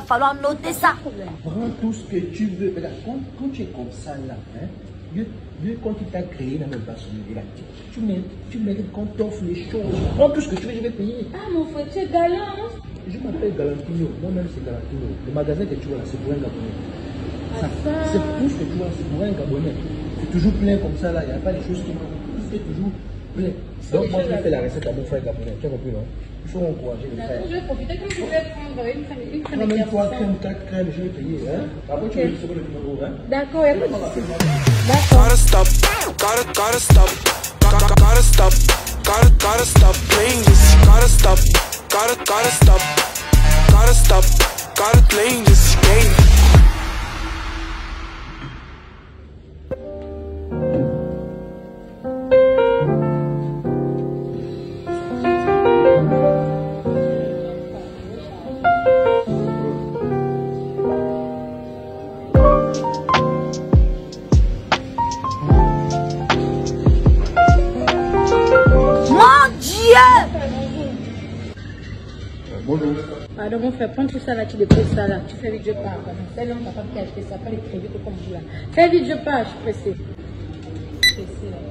falloir noter ça. Prends tout ce que tu veux. Regarde, quand tu es comme ça là, hein, Dieu, quand il t'a créé, il n'a même pas sonné. Tu mérites qu'on t'offre les choses. Prends tout ce que tu veux, je vais payer. Ah mon frère, tu es galant. Je m'appelle Galantino. Moi-même, c'est Galantino. Le magasin que tu vois là, c'est pour un Gabonais. C'est tout ce que tu vois, c'est pour un Gabonais. C'est toujours plein comme ça là. Il n'y a pas des choses qui manquent. C'est toujours plein. Donc moi, je vais faire la recette à mon frère Gabonais. Tu as compris, non? Il faut encourager les frères. Je vais profiter comme je vais prendre une crème. Même 3 crèmes, 4 crèmes, je vais payer. Hein? Après, tu vas juste le numéro. Hein? D'accord, il n'y a pas de souci. D'accord. Gotta stop, gotta stop, gotta stop, gotta stop playing this. Gotta stop, gotta stop, gotta playing this game. Bonjour. Pardon mon frère, prends tout ça là, tu déposes ça là. Tu fais vite, je pars. C'est l'homme capable qui a acheté ça, pas les crédits comme vous là. Fais vite, je pars, je suis pressée. Pressée là.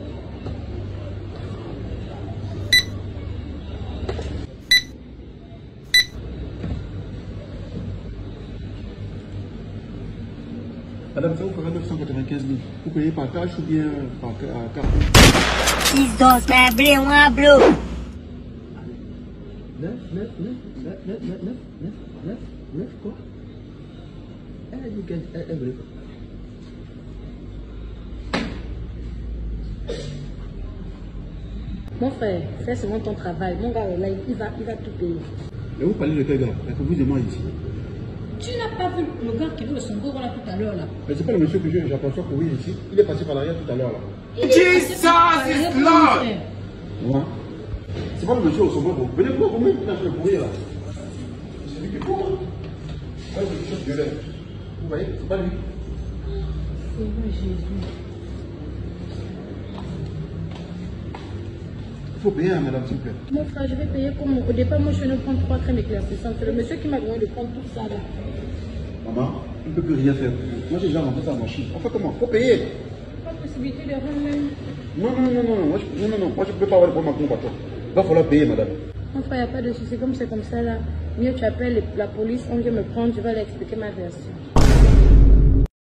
Madame, ça vous fera 995 000. Vous payez par cash ou bien par carte? 6 dos, mais blé, un bleu. 9 quoi? Mon frère, fais seulement ton travail. Mon gars là, il va tout payer. Mais vous parlez de quel gars? Est-ce que vous et moi ici? Tu n'as pas vu le gars qui veut le songo là tout à l'heure là? Mais c'est pas le monsieur que j'ai l'impression que oui ici. Il est passé par derrière tout à l'heure là. Jesus is Lord. Moi? C'est pas le monsieur au sommet. Venez voir comment il a fait le bruit là. C'est lui qui est fort. C'est le monsieur violet. Vous voyez, c'est pas lui. Seigneur Jésus. Il faut payer, hein, madame, s'il vous plaît. Mon frère, je vais payer comme au départ. Moi, je viens de prendre 3 crèmes éclaircissantes. C'est le monsieur qui m'a demandé de prendre tout ça là. Maman, on ne peut plus rien faire. Moi, j'ai déjà rentré ça en machine. On fait comment? Il faut payer. Pas possibilité de rendre même. Non. Moi, je ne peux pas avoir le problème à ton patron. Il va falloir payer, madame. Mon frère, il n'y a pas de souci. Comme c'est comme ça là, mieux tu appelles la police, on vient me prendre, je vais leur expliquer ma version.